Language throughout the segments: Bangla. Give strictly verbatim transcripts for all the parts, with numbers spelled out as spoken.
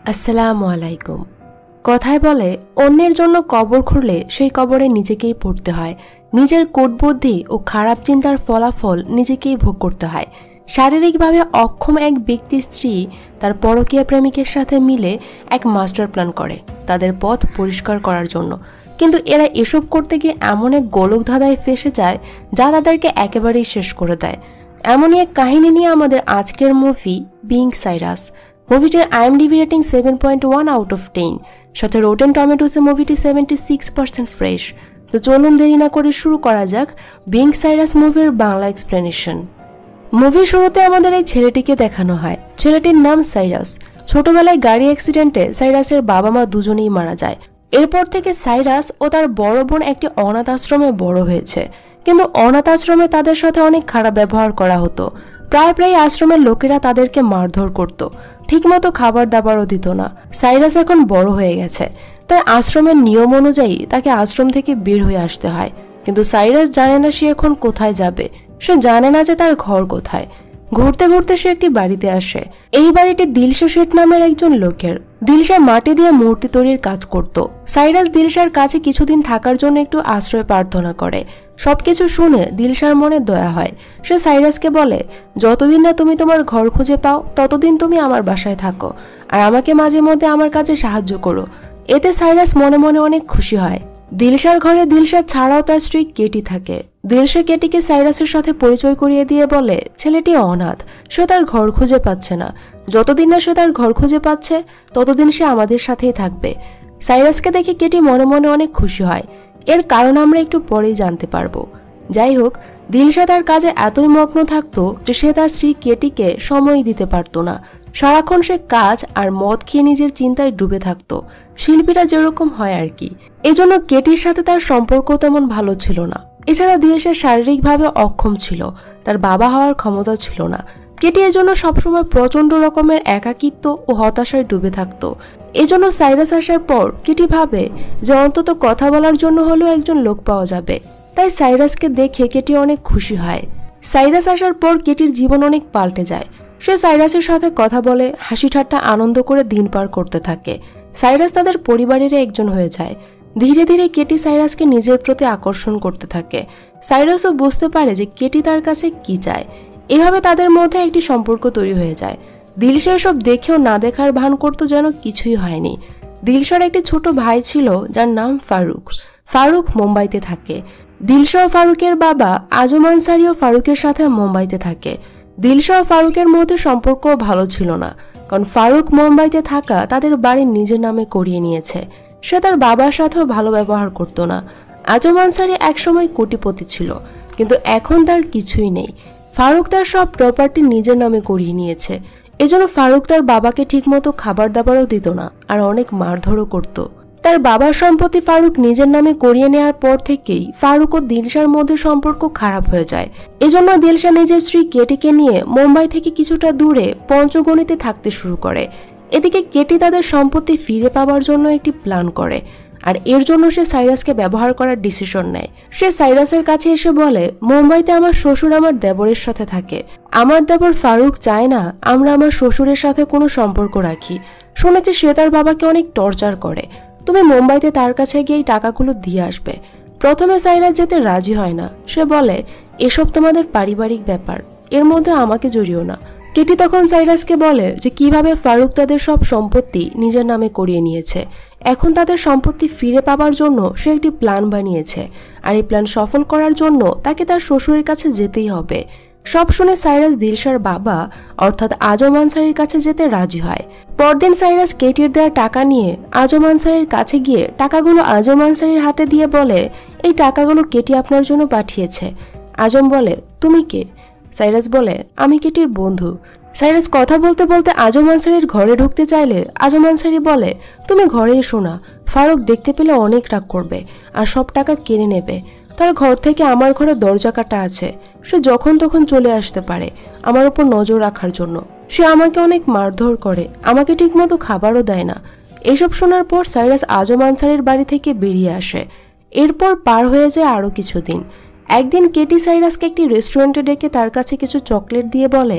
আসসালামু আলাইকুম। কথায় বলে অন্যের জন্য কবর খুঁড়লে সেই কবরে নিজেকেই পড়তে হয়, নিজের কূটবুদ্ধি ও খারাপ চিন্তার ফলাফল নিজেকেই ভোগ করতে হয়। শারীরিকভাবে অক্ষম এক ব্যক্তির স্ত্রী তার পরকীয়া প্রেমিকের সাথে মিলে এক মাস্টার প্ল্যান করে তাদের পথ পরিষ্কার করার জন্য, কিন্তু এরা এসব করতে গিয়ে এমন এক গোলক ধাঁধায় ফেসে যায় যা তাদেরকে একেবারেই শেষ করে দেয়। এমনই এক কাহিনী নিয়ে আমাদের আজকের মুভি বিং সাইরাস। মুভিটির IMDb rating seven point one out of ten, সাথে রোটেন টমেটোসে মুভিটি সেভেন্টি সিক্স পার্সেন্ট ফ্রেশ। তো চলুন দেরি না করে শুরু করা যাক বিং সাইরাস মুভির বাংলা এক্সপ্লেনেশন। মুভির শুরুতে আমাদের এই ছেলেটিকে দেখানো হয়। ছেলেটির নাম সাইরাস। ছোটবেলায় গাড়ি অ্যাক্সিডেন্টে সাইরাসের বাবা মা দুজনেই মারা যায়। এরপর থেকে সাইরাস ও তার বড় বোন একটি অনাথ আশ্রমে বড় হয়েছে, কিন্তু অনাথ আশ্রমে তাদের সাথে অনেক খারাপ ব্যবহার করা হতো। প্রায় প্রায় আশ্রমের লোকেরা তাদেরকে মারধর করত, ঠিকমতো খাবার দাবারও দিত না। সাইরাস এখন বড় হয়ে গেছে, তাই আশ্রমের নিয়ম অনুযায়ী তাকে আশ্রম থেকে বের হয়ে আসতে হয়। কিন্তু সাইরাস জানে না সে এখন কোথায় যাবে, সে জানে না যে তার ঘর কোথায়। ঘুরতে ঘুরতে সে একটি বাড়িতে আসে। এই বাড়িটি দিলশা শেঠ নামের একজন লোকের। দিলশা মাটি দিয়ে মূর্তি তৈরির কাজ করত। সাইরাস দিলশার কাছে কিছুদিন থাকার জন্য একটু আশ্রয় প্রার্থনা করে। সবকিছু শুনে দিলশার মনে দয়া হয়। সে সাইরাসকে বলে, যতদিন না তুমি তোমার ঘর খুঁজে পাও ততদিন তুমি আমার বাসায় থাকো, আর আমাকে মাঝে মধ্যে আমার কাজে সাহায্য করো। এতে সাইরাস মনে মনে অনেক খুশি হয়। দিলশার ঘরে দিলশা ছাড়াও তার স্ত্রী কেটি থাকে। দিলশা কেটিকে সাইরাসের সাথে পরিচয় করিয়ে দিয়ে বলে, ছেলেটি অনাথ, সে তার ঘর খুঁজে পাচ্ছে না। যতদিন না সে তার ঘর খুঁজে পাচ্ছে ততদিন সে আমাদের সাথেই থাকবে। সাইরাসকে দেখে কেটি মনে মনে অনেক খুশি হয়। এর কারণ আমরা একটু পরেই জানতে পারবো। যাই হোক, দিলশা তার কাজে এতই মগ্ন থাকতো যে সে তার স্ত্রী কেটিকে সময় দিতে পারতো না। সারাক্ষণ সে কাজ আর মদ খেয়ে নিজের চিন্তায় ডুবে থাকতো, শিল্পীরা যেরকম হয় আর কি। এজন্য কেটির সাথে তার সম্পর্ক তেমন ভালো ছিল না। এছাড়া দিলশা শারীরিকভাবে অক্ষম ছিল, তার বাবা হওয়ার ক্ষমতা ছিল না। কেটি এজন্য সবসময় প্রচন্ড রকমের একাকিত্ব ও হতাশায় ডুবে থাকতো। এজন্য সাইরাস আসার পর কেটি ভাবে যে অন্তত কথা বলার জন্য হলেও একজন লোক পাওয়া যাবে। তাই সাইরাসকে দেখে কেটি অনেক খুশি হয়। সাইরাস আসার পর কেটির জীবন অনেক পাল্টে যায়। সে সাইরাসের সাথে কথা বলে, হাসি ঠাট্টা আনন্দ করে দিন পার করতে থাকে। সাইরাস তাদের পরিবারের একজন হয়ে যায়। ধীরে ধীরে কেটি সাইরাসকে নিজের প্রতি আকর্ষণ করতে থাকে। সাইরাসও বুঝতে পারে যে কেটি তার কাছে কি চায়। এভাবে তাদের মধ্যে একটি সম্পর্ক তৈরি হয়ে যায়। দিলশা এসব দেখেও না দেখার ভান করতো যেন কিছুই হয়নি। দিলশার একটি ছোট ভাই ছিল যার নাম ফারুক। ফারুক মুম্বাইতে থাকে। দিলশা ও ফারুকের বাবা আজম আনসারিও ফারুকের সাথে মুম্বাইতে থাকে। দিলশা ও ফারুকের মধ্যে সম্পর্ক ভালো ছিল না, কারণ ফারুক মুম্বাইতে থাকা তাদের বাড়ির নিজের নামে করিয়ে নিয়েছে। সে তার বাবার সাথেও ভালো ব্যবহার করত না। আজম আনসারি একসময় কোটিপতি ছিল, কিন্তু এখন তার কিছুই নেই। ফারুক তার সব প্রপার্টি নিজের নামে করিয়ে নিয়েছে। এজন্য ফারুক তার বাবাকে ঠিকমতো খাবার দাবারও দিত না, আর অনেক মারধরও করত। তার বাবার সম্পত্তি ফারুক নিজের নামে করিয়ে নেওয়ার পর থেকেই ফারুক ও দিলশার মধ্যে সম্পর্ক খারাপ হয়ে যায়। এজন্য দিলশা নিজের স্ত্রী কেটিকে নিয়ে মুম্বাই থেকে কিছুটা দূরে পঞ্চগণিতে থাকতে শুরু করে। এদিকে কেটি তাদের সম্পত্তি ফিরে পাওয়ার জন্য একটি প্ল্যান করে, আর এর জন্য সে সাইরাসকে ব্যবহার করার ডিসিশন নেয়। সে সাইরাসের কাছে এসে বলে, মুম্বাইতে আমার শ্বশুর আমার দেবরের সাথে থাকে। আমার দেবর ফারুক চায় না আমরা আমার শ্বশুরের সাথে কোনো সম্পর্ক রাখি। শুনেছি সে তার বাবাকে অনেক টর্চার করে। তুমি মুম্বাইতে তার কাছে গিয়ে এই টাকাগুলো দিয়ে আসবে। প্রথমে সাইরাস যেতে রাজি হয় না। সে বলে, এসব তোমাদের পারিবারিক ব্যাপার, এর মধ্যে আমাকে জড়িও না। কেটি তখন সাইরাসকে বলে যে কিভাবে ফারুক তাদের সব সম্পত্তি নিজের নামে করিয়ে নিয়েছে। এখন তাদের সম্পত্তি ফিরে পাওয়ার জন্য সে একটি প্ল্যান বানিয়েছে, আর এই প্ল্যান সফল করার জন্য তাকে তার শ্বশুরের কাছে যেতেই হবে। সব শুনে সাইরাস দিলশার বাবা অর্থাৎ আজম আনসারির কাছে যেতে রাজি হয়। পরদিন সাইরাস কেটির দেওয়া টাকা নিয়ে আজম আনসারির কাছে গিয়ে টাকাগুলো আজম আনসারির হাতে দিয়ে বলে, এই টাকাগুলো কেটি আপনার জন্য পাঠিয়েছে। আজম বলে, তুমি কে? সাইরাস বলে, আমি কেটির বন্ধু। সাইরাস কথা বলতে বলতে আজম আনসারির ঘরে ঢুকতে চাইলে আজম আনসারি বলে, তুমি ঘরে এসো না, ফারুক দেখতে পেলে অনেক রাগ করবে আর সব টাকা কেড়ে নেবে। তার ঘর থেকে আমার ঘরে দরজা কাটা আছে, সে যখন তখন চলে আসতে পারে আমার উপর নজর রাখার জন্য। সে আমাকে অনেক মারধর করে, আমাকে ঠিকমতো খাবারও দেয় না। এসব শোনার পর সাইরাস আজম আনসারির বাড়ি থেকে বেরিয়ে আসে। এরপর পার হয়ে যায় আরও কিছুদিন। একদিন কেটি সাইরাসকে একটি রেস্টুরেন্টে ডেকে তার কাছে কিছু চকলেট দিয়ে বলে,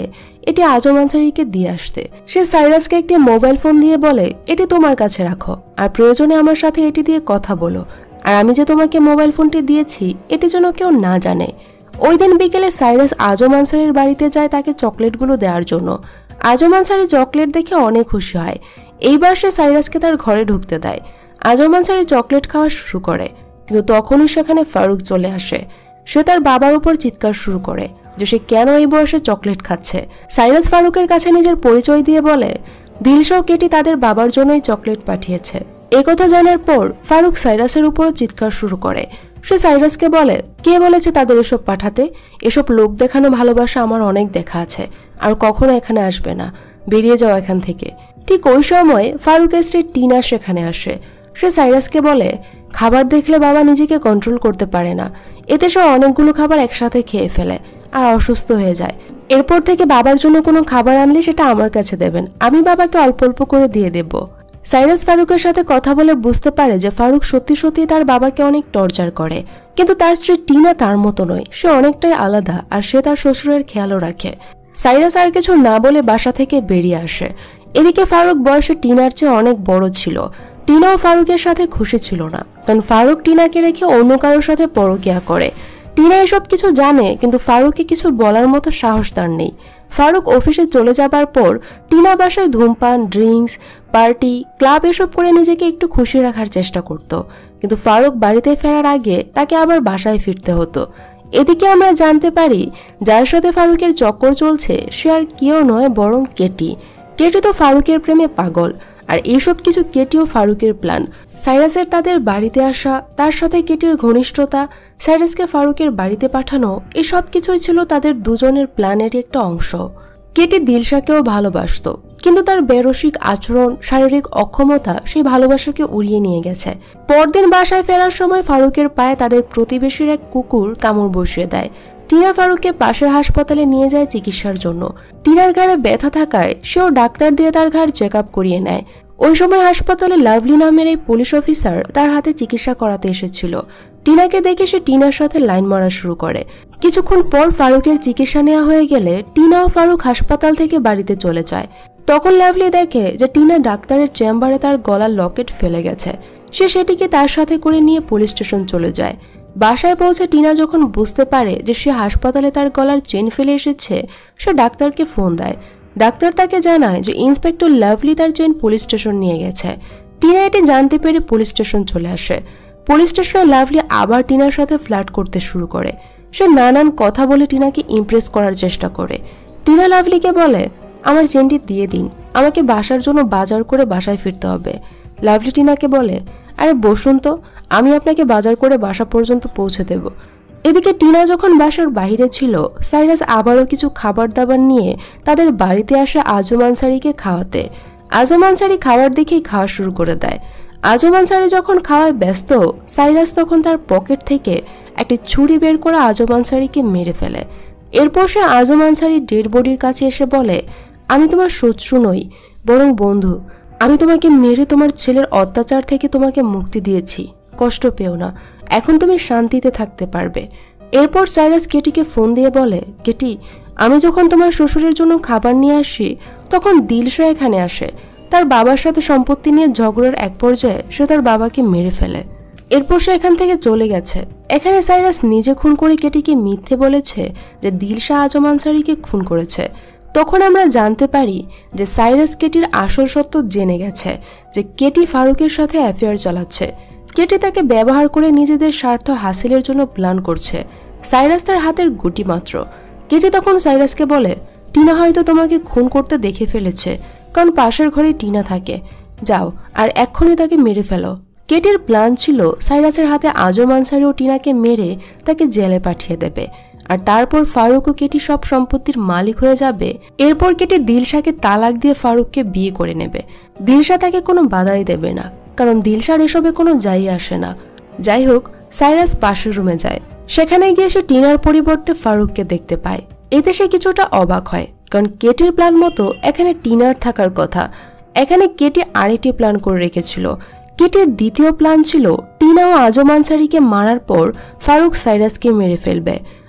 এটি আজম আনসারীকে দিয়ে আসতে। সে সাইরাসকে একটি মোবাইল ফোন দিয়ে বলে, এটি তোমার কাছে রাখো, আর প্রয়োজনে আমার সাথে এটি দিয়ে কথা বলো, আর আমি যে তোমাকে মোবাইল ফোনটি দিয়েছি এটি যেন কেউ না জানে। ওই দিন বিকেলে সাইরাস আজম আনসারীর বাড়িতে যায় তাকে চকলেটগুলো দেওয়ার জন্য। আজম আনসারী চকলেট দেখে অনেক খুশি হয়। এইবার সে সাইরাসকে তার ঘরে ঢুকতে দেয়। আজম আনসারী চকলেট খাওয়া শুরু করে, কিন্তু তখনই সেখানে ফারুক চলে আসে। সে তার বাবার উপর চিৎকার শুরু করে যে সে কেন এই বয়সে চকলেট খাচ্ছে। সাইরাস ফারুকের কাছে নিজের পরিচয় দিয়ে বলে, দিলশা ও কেটি তাদের বাবার জন্যই চকলেট পাঠিয়েছে। এই কথা জানার পর ফারুক সাইরাসের উপরও চিৎকার শুরু করে। সে সাইরাসকে বলে, কে বলেছে তাদের এসব পাঠাতে? এসব লোক দেখানো ভালোবাসা আমার অনেক দেখা আছে, আর কখনো এখানে আসবে না, বেরিয়ে যাও এখান থেকে। ঠিক ওই সময় ফারুকের স্ত্রী টিনা সেখানে আসে। সে সাইরাসকে বলে, খাবার দেখলে বাবা নিজেকে কন্ট্রোল করতে পারে না, এতে সে অনেকগুলো খাবার একসাথে খেয়ে ফেলে আর অসুস্থ হয়ে যায়। এরপর থেকে বাবার জন্য কোনো খাবার আনলে সেটা আমার কাছে দেবেন, আমি বাবাকে অল্প অল্প করে দিয়ে দেব। সাইরাস ফারুকের সাথে কথা বলে বুঝতে পারে যে ফারুক সত্যি সত্যি তার বাবাকে অনেক টর্চার করে, কিন্তু তার স্ত্রী টিনা তার মতো নয়, সে অনেকটাই আলাদা, আর সে তার শ্বশুরের খেয়ালও রাখে। সাইরাস আর কিছু না বলে বাসা থেকে বেরিয়ে আসে। এদিকে ফারুক বয়সে টিনার চেয়ে অনেক বড় ছিল। টিনাও ফারুকের সাথে খুশি ছিল না, কারণ ফারুক টিনাকে রেখে অন্য কারোর সাথে পরকীয়া করে। টিনা এসব কিছু জানে, কিন্তু ফারুককে কিছু বলার মতো সাহস তার নেই। ফারুক অফিসে চলে যাবার পর টিনা বাসায় ধূমপান, ড্রিঙ্কস, পার্টি, ক্লাব এসব করে নিজেকে একটু খুশি রাখার চেষ্টা করত, কিন্তু ফারুক বাড়িতে ফেরার আগে তাকে আবার বাসায় ফিরতে হতো। এদিকে আমরা জানতে পারি যার সাথে ফারুকের চক্কর চলছে সে আর কেউ নয় বরং কেটি। কেটি তো ফারুকের প্রেমে পাগল, আর এইসব কিছু কেটি ও ফারুকের প্ল্যান। সাইরাসের তাদের বাড়িতে আসা, তার সাথে কেটির ঘনিষ্ঠতা, সাইরাসকে ফারুকের বাড়িতে পাঠানো, এসব কিছুই ছিল তাদের দুজনের প্ল্যানেরই একটা অংশ। কেটি দিলশাকেও ভালোবাসত, কিন্তু তার বেরসিক আচরণ, শারীরিক অক্ষমতা সেই ভালোবাসাকে উড়িয়ে নিয়ে গেছে। পরদিন বাসায় ফেরার সময় ফারুকের পায়ে তাদের প্রতিবেশীর এক কুকুর কামড় বসিয়ে দেয়। টিনা ফারুককে পাশের হাসপাতালে নিয়ে যায় চিকিৎসার জন্য। টিনার ঘাড়ে ব্যথা থাকায় সেও ডাক্তার দিয়ে তার ঘাড় চেক আপ করিয়ে নেয়। ওই সময় হাসপাতালে লাভলি নামের এই পুলিশ অফিসার তার হাতে চিকিৎসা করাতে এসেছিল। টিনাকে দেখে সে টিনার সাথে লাইন মারা শুরু করে। কিছুক্ষণ পর ফারুকের চিকিৎসা নেওয়া হয়ে গেলে টিনা ও ফারুক হাসপাতাল থেকে বাড়িতে চলে যায়। তখন লাভলি দেখে যে টিনা ডাক্তারের চেম্বারে তার গলার লকেট ফেলে গেছে। সে সেটিকে তার সাথে করে নিয়ে পুলিশ স্টেশন চলে যায়। বাসায় পৌঁছে টিনা যখন বুঝতে পারে যে সে হাসপাতালে তার গলার চেন ফেলে এসেছে, সে ডাক্তারকে ফোন দেয়। ডাক্তার তাকে জানায় যে ইন্সপেক্টর লাভলি তার চেন পুলিশ স্টেশন নিয়ে গেছে। টিনা এটি জানতে পেরে পুলিশ স্টেশন চলে আসে। পুলিশ স্টেশনে লাভলি আবার টিনার সাথে ফ্লার্ট করতে শুরু করে। সে নানান কথা বলে টিনাকে ইমপ্রেস করার চেষ্টা করে। টিনা লাভলিকে বলে, আমার চেনটি দিয়ে দিন, আমাকে বাসার জন্য বাজার করে বাসায় ফিরতে হবে। লাভলি টিনাকে বলে, আরে বসুন তো, আমি আপনাকে বাজার করে বাসা পর্যন্ত পৌঁছে দেব। এদিকে টিনা যখন বাসার বাইরে ছিল, সাইরাস আবারও কিছু খাবার দাবার নিয়ে তাদের বাড়িতে আসে আজম আনসারীকে খাওয়াতে। আজম আনসারী খাবার দেখেই খাওয়া শুরু করে দেয়। আজম আনসারী যখন খাওয়ায় ব্যস্ত, সাইরাস তখন তার পকেট থেকে একটি ছুরি বের করে আজম আনসারীকে মেরে ফেলে। এরপর সে আজম আনসারীর ডেড বডির কাছে এসে বলে, আমি তোমার শত্রু নই, বরং বন্ধু। আমি তোমাকে মেরে তোমার ছেলের অত্যাচার থেকে তোমাকে মুক্তি দিয়েছি, কষ্ট পেও না, এখন তুমি শান্তিতে থাকতে পারবে। এরপর সাইরাস কেটিকে ফোন দিয়ে বলে, কেটি, আমি যখন তোমার শ্বশুরের জন্য খাবার নিয়ে আসি তখন দিলশা এখানে আসে। তার বাবার সাথে সম্পত্তি নিয়ে ঝগড়ার এক পর্যায়ে সে তার বাবাকে মেরে ফেলে। এরপর সে এখান থেকে চলে গেছে। এখানে সাইরাস নিজে খুন করে কেটিকে মিথ্যে বলেছে যে দিলশা আজম আনসারীকে খুন করেছে। তখন আমরা জানতে পারি যে সাইরাস কেটির আসল সত্য জেনে গেছে, যে কেটি ফারুকের সাথে অ্যাফেয়ার চালাচ্ছে। কেটি তাকে ব্যবহার করে নিজেদের স্বার্থ হাসিলের জন্য প্ল্যান করছে। সাইরাস তার হাতের গুটি মাত্র। কেটি তখন সাইরাসকে বলে, টিনা হয়তো তোমাকে খুন করতে দেখে ফেলেছে, কারণ পাশের ঘরে টিনা থাকে, যাও আর এক্ষুনি তাকে মেরে ফেলো। কেটির প্ল্যান ছিল সাইরাসের হাতে আজম আনসারী ও টিনাকে মেরে তাকে জেলে পাঠিয়ে দেবে, আর তারপর ফারুক ও কেটি সব সম্পত্তির মালিক হয়ে যাবে। এরপর কেটি দিলশাকে তালাক দিয়ে ফারুককে বিয়ে করে নেবে। দিলশা তাকে কোনো বাধাই দেবে না, কারণ দিলশার এসবে কোনো যাই আসে না। যাই হোক, সাইরাস পাশের রুমে যায়। সেখানে গিয়ে সে টিনার পরিবর্তে ফারুককে দেখতে পায়। এতে সে কিছুটা অবাক হয়, কারণ কেটির প্ল্যান মতো এখানে টিনার থাকার কথা। এখানে কেটি আরেকটি প্ল্যান করে রেখেছিল। কেটির দ্বিতীয় প্ল্যান ছিল টিনা ও আজম আনসারীকে মারার পর ফারুক সাইরাসকে মেরে ফেলবে,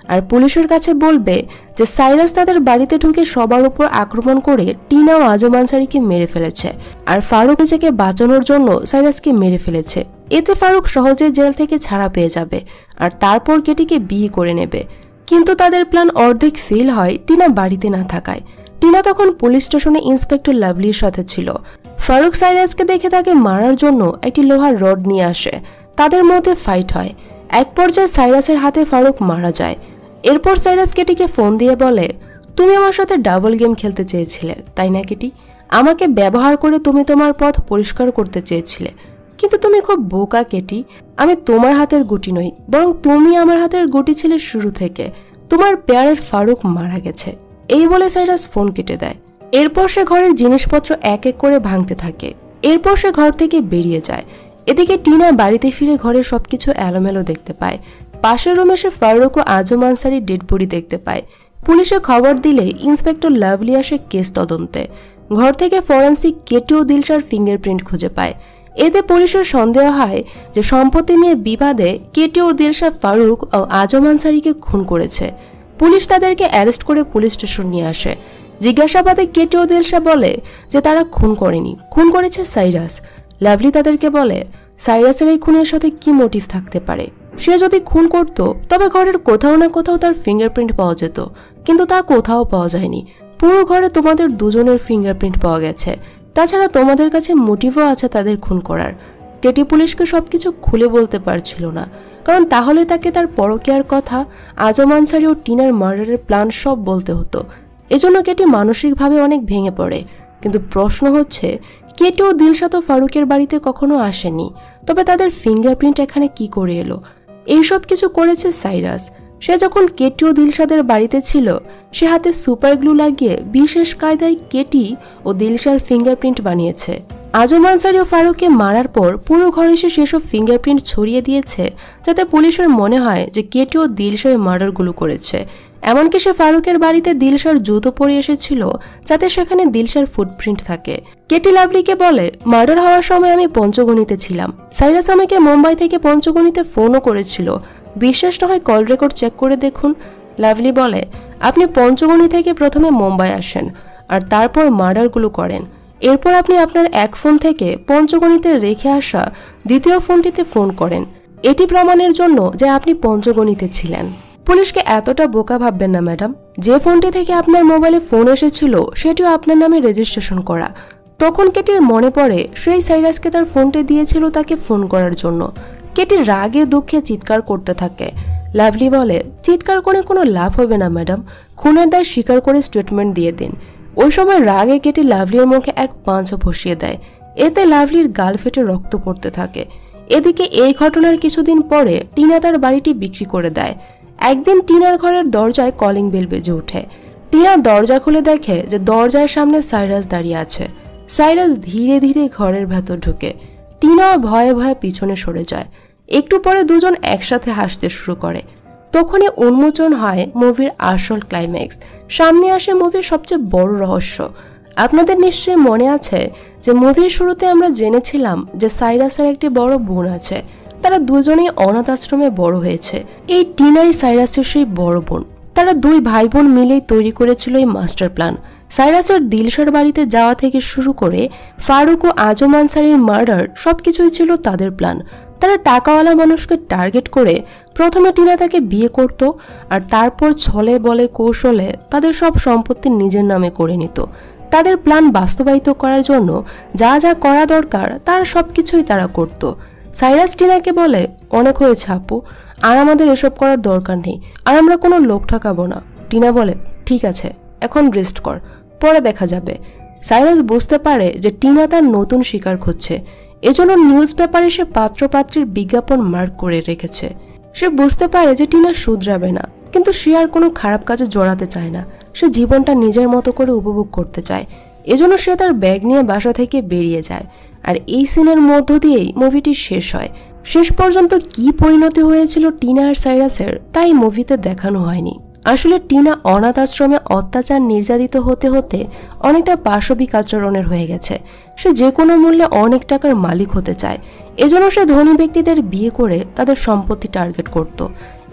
আর পুলিশের কাছে বলবে যে সাইরাস তাদের বাড়িতে ঢুকে সবার উপর আক্রমণ করে টিনা ও আজম আনসারিকে মেরে ফেলেছে, আর ফারুক নিজেকে বাঁচানোর জন্য সাইরাসকে মেরে ফেলেছে। এতে ফারুক সহজে জেল থেকে ছাড়া পেয়ে যাবে আর তারপর কেটিকে বিয়ে করে নেবে। কিন্তু তাদের প্ল্যান অর্ধেক ফেল হয় টিনা বাড়িতে না থাকায়। টিনা তখন পুলিশ স্টেশনে ইন্সপেক্টর লাভলির সাথে ছিল। ফারুক সাইরাসকে দেখে তাকে মারার জন্য একটি লোহার রড নিয়ে আসে। তাদের মধ্যে ফাইট হয়। এক পর্যায়ে সাইরাসের হাতে ফারুক মারা যায়। এরপর সাইরাস কেটিকে ফোন দিয়ে বলে, তুমি আমার সাথে ডাবল গেম খেলতে চেয়েছিলে তাই না কেটি? আমাকে ব্যবহার করে তুমি তোমার পথ পরিষ্কার করতে চেয়েছিলে, কিন্তু তুমি খুব বোকা কেটি। আমি তোমার হাতের গুটি নই, বরং তুমি আমার হাতের গুটি ছিলে শুরু থেকে। তোমার পেয়ারের ফারুক মারা গেছে। এই বলে সাইরাস ফোন কেটে দেয়। এরপর সে ঘরের জিনিসপত্র এক এক করে ভাঙতে থাকে। এরপর সে ঘর থেকে বেরিয়ে যায়। এদিকে টিনা বাড়িতে ফিরে ঘরে সবকিছু এলোমেলো দেখতে পায়। পাশের রুমে সে ফারুক ও আজম আনসারির ডেড বডি দেখতে পায়। পুলিশে খবর দিলে ইন্সপেক্টর লাভলি আসে কেস তদন্তে। ঘর থেকে ফরেন্সিক কেটি ও দিলশার ফিঙ্গারপ্রিন্ট খুঁজে পায়। এতে পুলিশের সন্দেহ হয় যে সম্পত্তি নিয়ে বিবাদে কেটি ও দিলশা ফারুক ও আজম আনসারিকে খুন করেছে। পুলিশ তাদেরকে অ্যারেস্ট করে পুলিশ স্টেশন নিয়ে আসে। জিজ্ঞাসাবাদে কেটি ও দিলশা বলে যে তারা খুন করেনি, খুন করেছে সাইরাস। লাভলি তাদেরকে বলে সাইরাসের এই খুনের সাথে কি মোটিভ থাকতে পারে। সে যদি খুন করত তবে ঘরের কোথাও না কোথাও তার ফিঙ্গারপ্রিন্ট পাওয়া যেত, কিন্তু তা কোথাও পাওয়া যায়নি। পুরো ঘরে তোমাদের দুজনের ফিঙ্গারপ্রিন্ট পাওয়া গেছে। তাছাড়া তোমাদের কাছে মোটিভও আছে তাদের খুন করার। কেটি পুলিশকে সবকিছু খুলে বলতে পারছিল না, কারণ তাহলে তাকে তার পরকীয়ার কথা, আজম আনসারি ও টিনার মার্ডারের প্ল্যান সব বলতে হতো। এজন্য কেটি মানসিকভাবে অনেক ভেঙে পড়ে। কিন্তু প্রশ্ন হচ্ছে, কেটি ও দিলশা তো ফারুকের বাড়িতে কখনো আসেনি, তবে তাদের ফিঙ্গারপ্রিন্ট এখানে কি করে এলো? এইসব কিছু করেছে সাইরাস। সে যখন কেটি ও দিলশাদের বাড়িতে ছিল, সে হাতে সুপার গ্লু লাগিয়ে বিশেষ কায়দায় কেটি ও দিলশার ফিঙ্গারপ্রিন্ট বানিয়েছে। আজম আনসারি ও ফারুককে মারার পর পুরো ঘরে সে সেসব ফিঙ্গারপ্রিন্ট ছড়িয়ে দিয়েছে, যাতে পুলিশের মনে হয় যে কেটি ও দিলশার মার্ডারগুলো করেছে। এমনকি সে ফারুকের বাড়িতে দিলশার জুতো পরে এসেছিল, যাতে সেখানে দিলশার ফুটপ্রিন্ট থাকে। কেটি লাভলিকে বলে, মার্ডার হওয়ার সময় আমি পঞ্চগণিতে ছিলাম। সাইরাস আমাকে মুম্বাই থেকে পঞ্চগণিতে ফোনও করেছিল। বিশ্বাস না হয় কল রেকর্ড চেক করে দেখুন। লাভলি বলে, আপনি পঞ্চগণি থেকে প্রথমে মুম্বাই আসেন আর তারপর মার্ডারগুলো করেন। এরপর আপনি আপনার এক ফোন থেকে পঞ্চগণিতে রেখে আসা দ্বিতীয় ফোনটিতে ফোন করেন। এটি প্রমাণের জন্য যে আপনি পঞ্চগণিতে ছিলেন। পুলিশকে এতটা বোকা ভাববেন না ম্যাডাম। যে ফোনটি থেকে আপনার মোবাইলে ফোন এসেছিল সেটিও আপনার নামে রেজিস্ট্রেশন করা। তখন কেটির মনে পড়ে সেই সাইরাসকে তার ফোনটি দিয়েছিল তাকে ফোন করার জন্য। কেটি রাগে দুঃখে চিৎকার করতে থাকে। লাভলি বলে, চিৎকার করে কোনো লাভ হবে না ম্যাডাম, খুনের দায় স্বীকার করে স্টেটমেন্ট দিয়ে দিন। ওই সময় রাগে কেটি লাভলির মুখে এক পাঁচও বসিয়ে দেয়। এতে লাভলির গাল ফেটে রক্ত পড়তে থাকে। এদিকে এই ঘটনার কিছুদিন পরে টিনা তার বাড়িটি বিক্রি করে দেয়। একদিন টিনার ঘরের দরজায় কলিং বেল বেজে ওঠে। টিনা দরজা খুলে দেখে যে দরজার সামনে সাইরাস দাঁড়িয়ে আছে। সাইরাস ধীরে ধীরে ঘরের ভেতর ঢুকে। টিনা ভয়ে ভয়ে পিছনে সরে যায়। একটু পরে দুজন একসাথে হাসতে শুরু করে। তখনই উন্মোচন হয় মুভির আসল ক্লাইম্যাক্স। সামনে আসে মুভির সবচেয়ে বড় রহস্য। আপনাদের নিশ্চয়ই মনে আছে যে মুভির শুরুতে আমরা জেনেছিলাম যে সাইরাসের একটি বড় বোন আছে। তারা দুজনেই অনাথ আশ্রমে বড় হয়েছে। এই টিনাই সাইরাসের সেই বড় বোন। তারা দুই ভাই বোন মিলেই তৈরি করেছিল এই মাস্টার প্ল্যান। সাইরাসের দিলশার বাড়িতে যাওয়া থেকে শুরু করে ফারুক ও আজম আনসারির মার্ডার সবকিছুই ছিল তাদের প্ল্যান। তারা টাকাওয়ালা মানুষকে টার্গেট করে প্রথমে টিনা তাকে বিয়ে করত, আর তারপর ছলে বলে কৌশলে তাদের সব সম্পত্তি নিজের নামে করে নিত। তাদের প্ল্যান বাস্তবায়িত করার জন্য যা যা করা দরকার তার সবকিছুই তারা করত। সাইরাস টিনাকে বলে, অনেক হয়েছে আপু, আর আমাদের এসব করার দরকার নেই, আর আমরা কোনো লোক ঠকাবো না। টিনা বলে, ঠিক আছে, এখন রেস্ট কর, পরে দেখা যাবে। সাইরাস বুঝতে পারে যে টিনা তার নতুন শিকার খুঁজছে। এজন্য নিউজ পেপারে সে পাত্রপাত্রীর বিজ্ঞাপন মার্ক করে রেখেছে। সে বুঝতে পারে যে টিনা শুধরাবে না, কিন্তু সে আর কোনো খারাপ কাজে জড়াতে চায় না। সে জীবনটা নিজের মতো করে উপভোগ করতে চায়। এজন্য সে তার ব্যাগ নিয়ে বাসা থেকে বেরিয়ে যায়। আর এই সিনের মধ্য দিয়েই মুভিটি শেষ হয়। শেষ পর্যন্ত কি পরিণতি হয়েছিল টিনা আর সাইরাসের তাই মুভিতে দেখানো হয়নি। আসলে টিনা অনাথ আশ্রমে অত্যাচার নির্যাতিত হতে হতে অনেকটা পাশবিক আচরণের হয়ে গেছে। সে যে কোনো মূল্যে অনেক টাকার মালিক হতে চায়। এজন্য সে ধনী ব্যক্তিদের বিয়ে করে তাদের সম্পত্তি টার্গেট করত।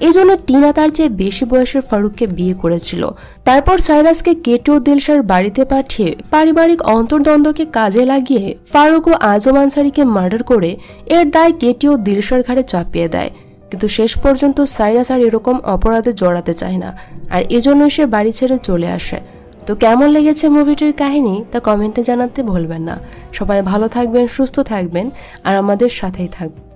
এই জন্য টিনা তার চেয়ে বেশি বয়সের ফারুককে বিয়ে করেছিল। তারপর সাইরাসকে কেটি ও দিলশার বাড়িতে পাঠিয়ে পারিবারিক অন্তর্দ্বন্দ্বকে কাজে লাগিয়ে ফারুক ও আজম আনসারিকে মার্ডার করে এর দায় কেটি ও দিলশার ঘাড়ে চাপিয়ে দেয়। কিন্তু শেষ পর্যন্ত সাইরাস আর এরকম অপরাধে জড়াতে চায় না, আর এজন্য সে বাড়ি ছেড়ে চলে আসে। তো কেমন লেগেছে মুভিটির কাহিনী তা কমেন্টে জানাতে ভুলবেন না। সবাই ভালো থাকবেন, সুস্থ থাকবেন আর আমাদের সাথেই থাকবেন।